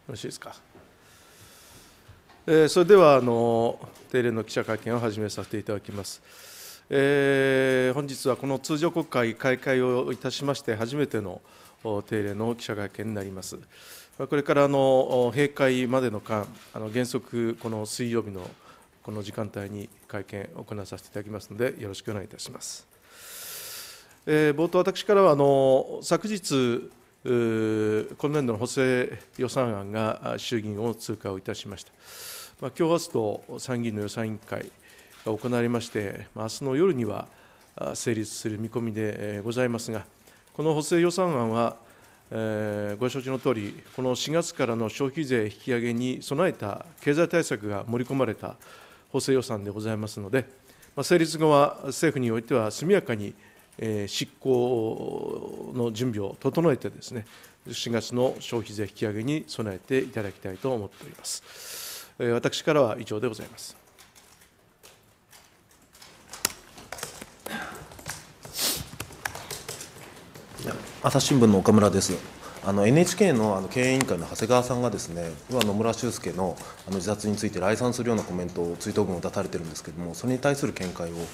ろしいですか。それでは定例の記者会見を始めさせていただきます。本日はこの通常国会開会をいたしまして、初めての定例の記者会見になります。これから閉会までの間、原則、この水曜日のこの時間帯に会見を行わさせていただきますので、よろしくお願いいたします。冒頭、私からは昨日、今年度の補正予算案が衆議院を通過をいたしました。今日明日と参議院の予算委員会が行われまして、明日の夜には成立する見込みでございますが、この補正予算案は、ご承知のとおり、この4月からの消費税引き上げに備えた経済対策が盛り込まれた補正予算でございますので、成立後は政府においては速やかに執行の準備を整えてですね、4月の消費税引き上げに備えていただきたいと思っております。私からは以上でございます。 朝日新聞の岡村です。NHK の経営委員会の長谷川さんがですね、野村修介の自殺について礼賛するようなコメントを、追悼文を出されているんですけれども、それに対する見解を。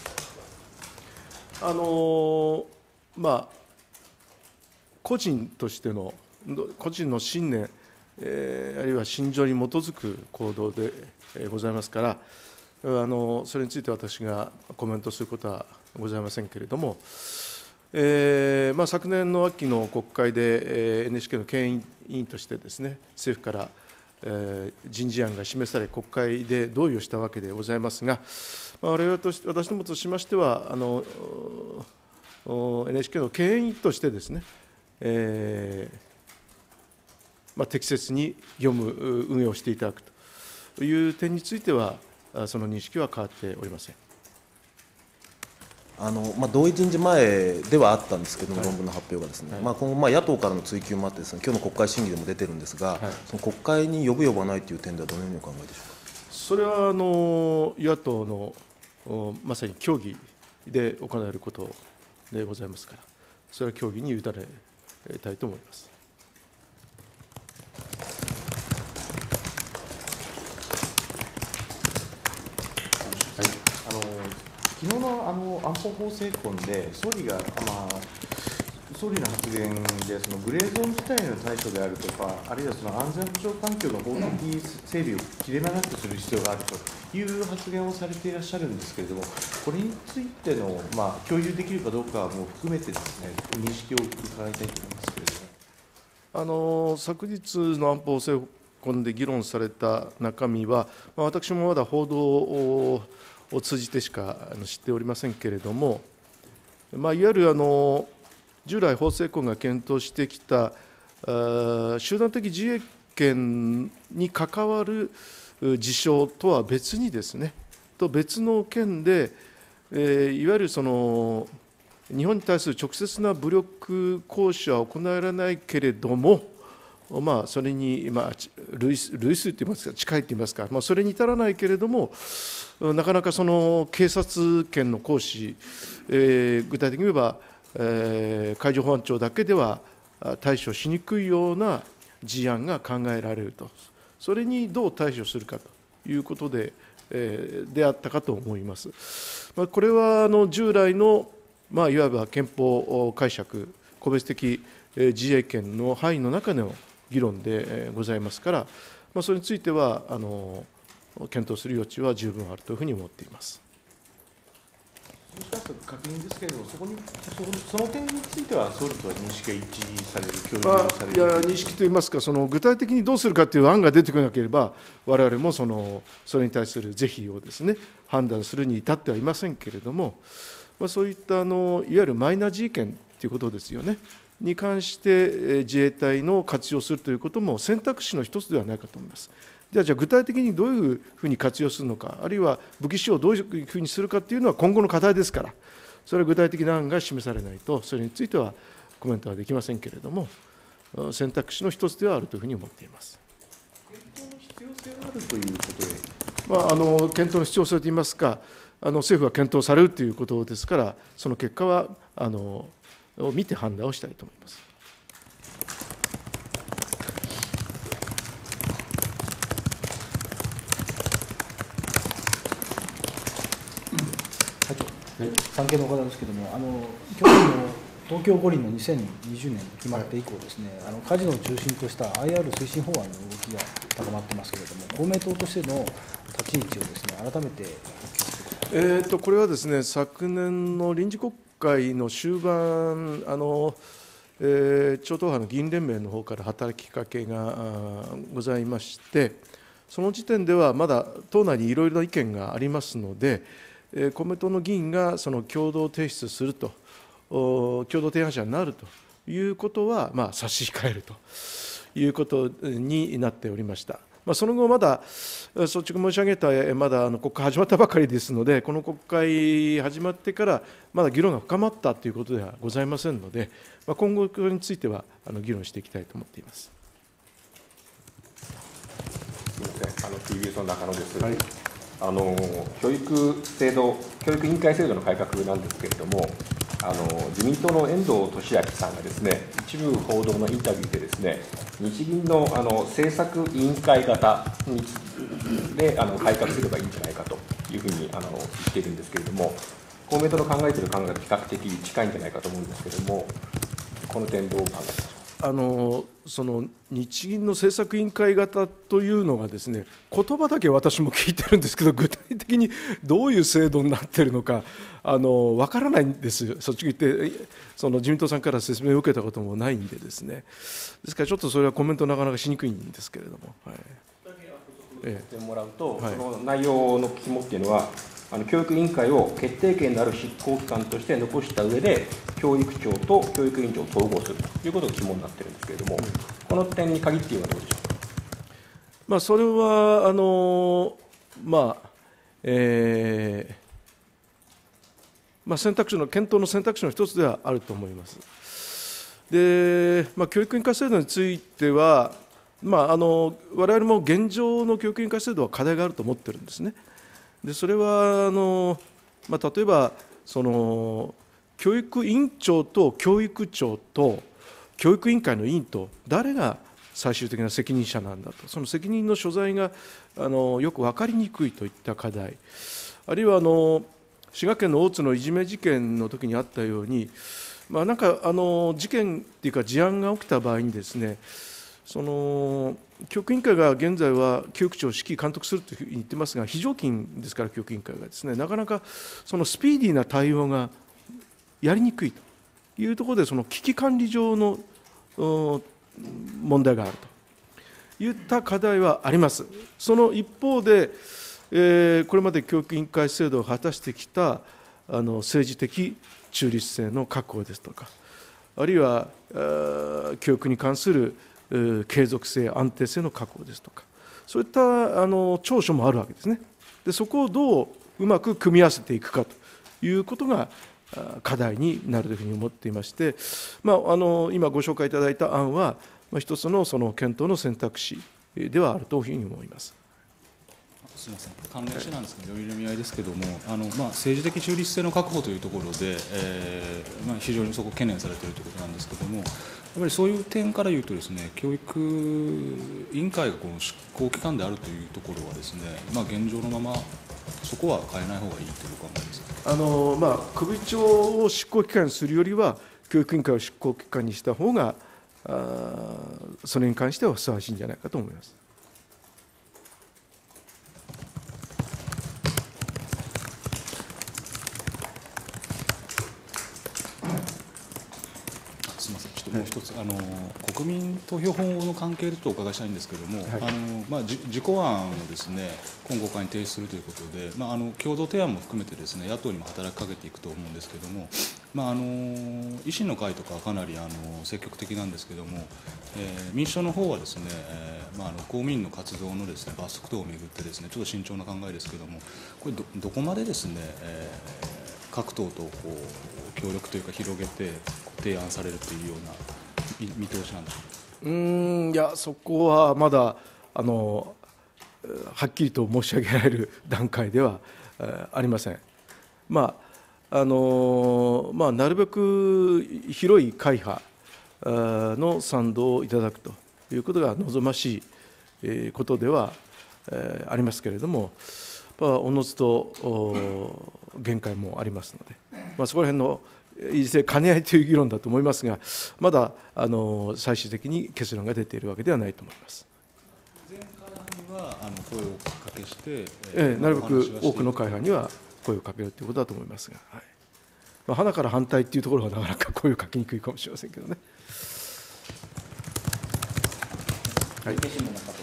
個人としての、個人の信念、あるいは信条に基づく行動でございますから、それについて私がコメントすることはございませんけれども、昨年の秋の国会で NHK の経営委員としてですね、政府から人事案が示され、国会で同意をしたわけでございますが、我々として、私どもとしましては、NHK の経営委員としてですね、適切に業務運営をしていただくという点については、その認識は変わっておりません。 同意人事前ではあったんですけれども、論文の発表がですね、今後、野党からの追及もあってですね、今日の国会審議でも出てるんですが、その国会に呼ぶ、呼ばないという点では、どのようにお考えでしょうか。 それは野党のまさに協議で行われることでございますから、それは協議に委ねたいと思います。 昨日の安保法制婚で、総理の発言で、そのグレーゾーン自体の対処であるとか、あるいはその安全保障環境の法的整備を切れ目なくする必要があるという発言をされていらっしゃるんですけれども、これについての、共有できるかどうかも含めてですね、認識を伺いたいと思いますけれども。 昨日の安保法制婚で議論された中身は、私もまだ報道を通じてしか知っておりませんけれども、いわゆる従来、法制婚が検討してきた集団的自衛権に関わる事象とは別にですね、別の件で、いわゆる日本に対する直接な武力行使は行えられないけれども、それに類推といいますか、近いといいますか、それに至らないけれども、なかなかその警察権の行使、具体的に言えば、海上保安庁だけでは対処しにくいような事案が考えられると、それにどう対処するかということであったかと思います。これは従来の、いわば憲法解釈、個別的自衛権の範囲の中での議論でございますから、それについては検討する余地は十分あるというふうに思っています。 もしかすると確認ですけれども、その点については、総理とは認識が一致される、共有される。 認識といいますか、具体的にどうするかという案が出てこなければ、我々もそれに対する是非をですね、判断するに至ってはいませんけれども、そういったいわゆるマイナー自衛権ということですよね。に関して自衛隊の活用するということも選択肢の一つではないかと思います。じゃあ具体的にどういうふうに活用するのか、あるいは武器使用をどういうふうにするかというのは今後の課題ですから、それは具体的な案が示されないと、それについてはコメントはできませんけれども、選択肢の一つではあるというふうに思っています。 検討の必要性があるということで、 検討の必要性といいますか、政府は検討されるということですから、その結果はを見て判断をしたいと思います。 産経の岡田ですけれども、去年の東京五輪の2020年決まって以降ですね、カジノを中心とした IR 推進法案の動きが高まってますけれども、公明党としての立ち位置をですね、改めてお聞かせください。 これはですね、昨年の臨時国会の終盤、超党派の議員連盟の方から働きかけがございまして、その時点ではまだ党内にいろいろな意見がありますので、公明党の議員がその共同提出すると、共同提案者になるということは、差し控えるということになっておりました。その後、まだ率直申し上げた、まだ国会始まったばかりですので、この国会始まってから、まだ議論が深まったということではございませんので、今後、これについては議論していきたいと思っています。 すみません、TBS の中野です。 はい、 教育委員会制度の改革なんですけれども、自民党の遠藤利明さんがですね、一部報道のインタビューでですね、日銀の政策委員会型で改革すればいいんじゃないかというふうに言っているんですけれども、公明党の考えている考えが比較的近いんじゃないかと思うんですけれども、この点、どう考えますか。 その日銀の政策委員会型というのがですね、言葉だけ私も聞いてるんですけど、具体的にどういう制度になっているのかわからないんですよ、率直に言って、その自民党さんから説明を受けたこともないんでですね、ですからちょっとそれはコメントなかなかしにくいんですけれども。はい、 してもらうと、 はい、 その内容の肝っていうのは、教育委員会を決定権のある執行機関として残した上で、教育長と教育委員長を統合するということが肝になっているんですけれども、この点に限っていうのはどうでしょうか。 それは選択肢の検討の選択肢の一つではあると思います。で、教育委員会制度については、我々も現状の教育委員会制度は課題があると思っているんですね。でそれは例えばその教育委員長と教育長と教育委員会の委員と誰が最終的な責任者なんだと、その責任の所在がよく分かりにくいといった課題、あるいは滋賀県の大津のいじめ事件の時にあったように、なんか事件っていうか事案が起きた場合にですね、その教育委員会が現在は教育長を指揮監督するというふうに言ってますが、非常勤ですから、教育委員会がですね、なかなかそのスピーディーな対応がやりにくいというところで、その危機管理上の問題があるといった課題はあります。その一方で、これまで教育委員会制度を果たしてきた政治的中立性の確保ですとか、あるいは教育に関する継続性、安定性の確保ですとか、そういった長所もあるわけですね。でそこをどううまく組み合わせていくかということが課題になるというふうに思っていまして、今ご紹介いただいた案は、一つのその検討の選択肢ではあるというふうに思います。 すみません、関連してなんですけど、より読み合いですけれども、政治的中立性の確保というところで、非常にそこ懸念されているということなんですけれども、やっぱりそういう点から言うとですね、教育委員会がこの執行機関であるというところはですね、現状のままそこは変えない方がいいという考えですか。 首長を執行機関にするよりは、教育委員会を執行機関にした方がそれに関してはふさわしいんじゃないかと思います。 すみません、ちょっともう一つ、国民投票法の関係でお伺いしたいんですけれども、事項案をですね、今国会に提出するということで、共同提案も含めてですね、野党にも働きかけていくと思うんですけれども、維新の会とかはかなり積極的なんですけれども、民主党の方はですね、公務員の活動のですね、罰則等をめぐってですね、ちょっと慎重な考えですけれども、これどこまでですね、各党と協力というか広げて提案されるというような見通しなんでしょうか。 いや、そこはまだはっきりと申し上げられる段階ではありません。なるべく広い会派の賛同をいただくということが望ましいことではありますけれども、おのずと限界もありますので、そこら辺のいずれ兼ね合いという議論だと思いますが、まだ最終的に結論が出ているわけではないと思います。 全会派には声をかけして、 なるべく多くの会派には声をかけるということだと思いますが、花から反対というところはなかなか声をかけにくいかもしれませんけどね。 はい、教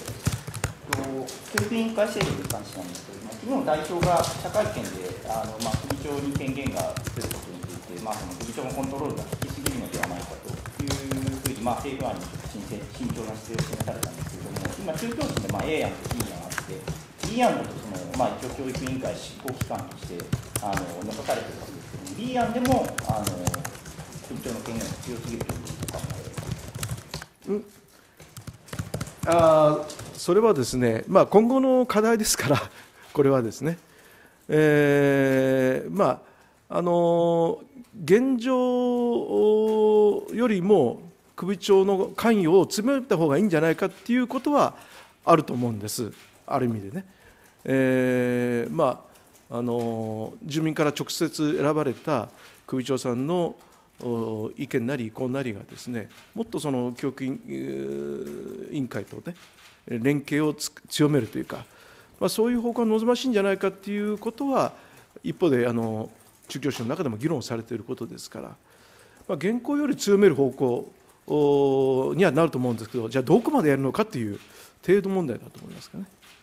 育委員会制度に関してなんですけれども、昨日代表が記者会見で首長に権限が移ることについて、その首長のコントロールが効きすぎるのではないかというふうに、政府案に慎重な姿勢を示されたんですけれども、今、中教審でA 案と B 案があって、B 案だと一応教育委員会執行機関として残されているわけですけれども、B 案でも首長の権限が強すぎるということが考えられます。 それはですね、今後の課題ですから、これはですね、現状よりも首長の関与を詰めた方がいいんじゃないかということはあると思うんです、ある意味でね。住民から直接選ばれた首長さんの意見なり意向なりがですね、もっとその教育委員会とね、連携を強めるというか、そういう方向が望ましいんじゃないかということは、一方で中教審の中でも議論されていることですから、現行より強める方向にはなると思うんですけど、じゃあどこまでやるのかという程度問題だと思いますかね。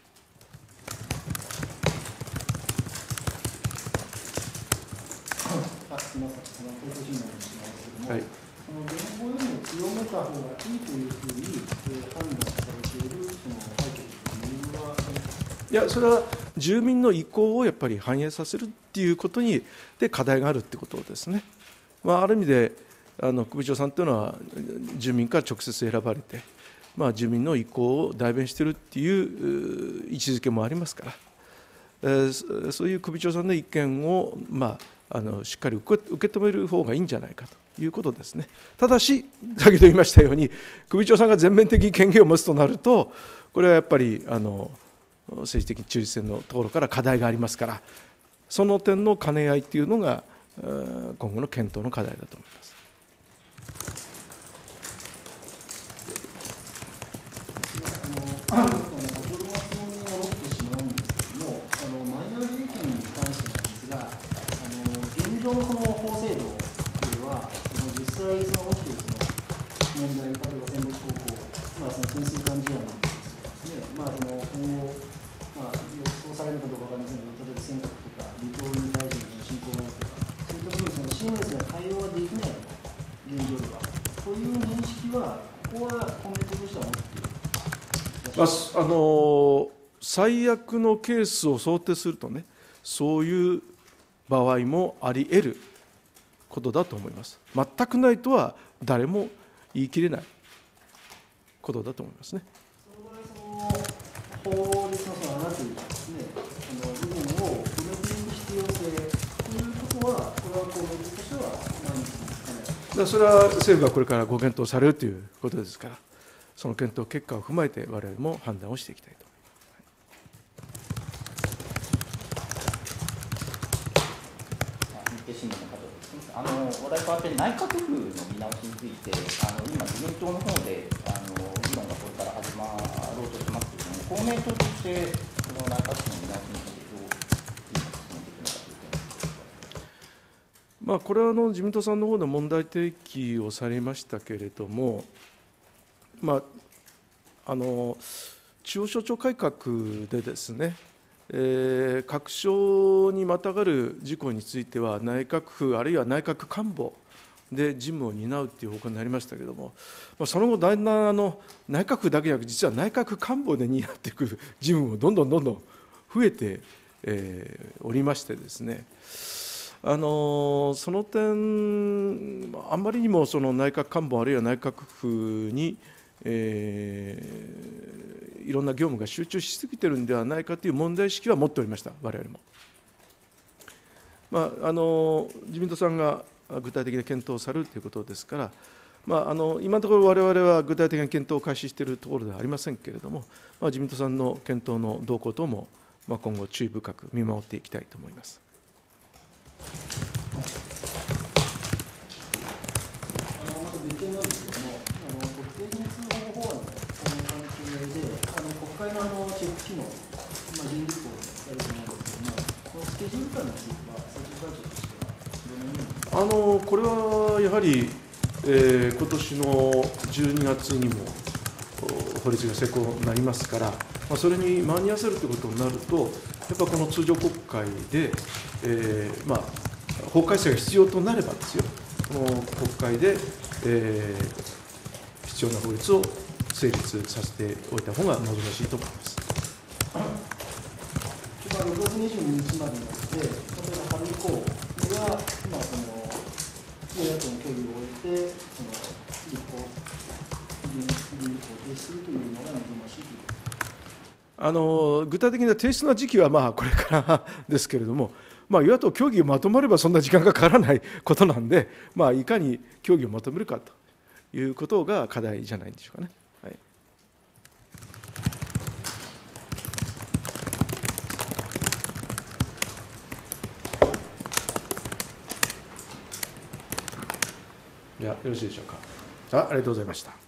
はい、 現行よりも強めた方がいいというふうに判断されているその背景の理由は。 いや、それは住民の意向をやっぱり反映させるっていうことにで課題があるってことですね。ある意味で首長さんというのは住民から直接選ばれて、住民の意向を代弁しているっていう位置づけもありますから、そういう首長さんの意見をしっかり受け止める方がいいんじゃないかということですね。ただし、先ほど言いましたように、首長さんが全面的に権限を持つとなると、これはやっぱり政治的中立性のところから課題がありますから、その点の兼ね合いというのが、今後の検討の課題だと思います。 先ほどの質問に戻ってしまうんですけれども、マイナー事件に関してなんですが、現状のこの法制度では、実際起きている問題、例えば選抜高校、その潜水艦事案なんですね、今後、予想されるかどうかわかりませんけど、例えば尖閣とか、離島に対しての侵攻があるとか、そういった部分、シームレスな対応ができない現状では、こういう認識は、ここはコメントとしては持っている。 最悪のケースを想定するとね、そういう場合もあり得ることだと思います。全くないとは誰も言い切れないことだと思いますね。 その法律の穴というかですね、部分を埋めていく必要性ということは、これは公明党としては何ですかね。 それは政府がこれからご検討されるということですから、その検討結果を踏まえて我々も判断をしていきたいと思います。 話題変わって内閣府の見直しについて、今、自民党の方で議論がこれから始まろうとしてますけれども、公明党として、この内閣府の見直しについて、どう進めていくのかという点。 これは自民党さんの方で問題提起をされましたけれども、中央省庁改革でですね、各省にまたがる事項については、内閣府あるいは内閣官房で事務を担うという方向になりましたけれども、その後、だんだん内閣府だけじゃなく、実は内閣官房で担っていく事務もどんどん増えておりましてですね、その点、あまりにもその内閣官房あるいは内閣府にいろんな業務が集中しすぎているんではないかという問題意識は持っておりました、我々も。自民党さんが具体的な検討をされるということですから、今のところ、我々は具体的な検討を開始しているところではありませんけれども、自民党さんの検討の動向等も、今後、注意深く見守っていきたいと思います。 まず別件なんですけども、特定秘密保護法案の関係で、国会のチェック機能、人事項されているんですけども、このスケジュール感については、政調会長としては、どのように。 これはやはり、今年の12月にも法律が施行になりますから、それに間に合わせるということになると、やっぱこの通常国会で、法改正が必要となればですよ、この国会で、必要な法律を成立させておいた方が望ましいと思います。 6月22日までになって、例えば春以降には、与野党の協議を終えて、立法を提出するというのが望ましいということです。 具体的な提出の時期はこれからですけれども、与野党協議がまとまればそんな時間がかからないことなんで、いかに協議をまとめるかということが課題じゃないでしょうかね。はい、ではよろしいでしょうか。ありがとうございました。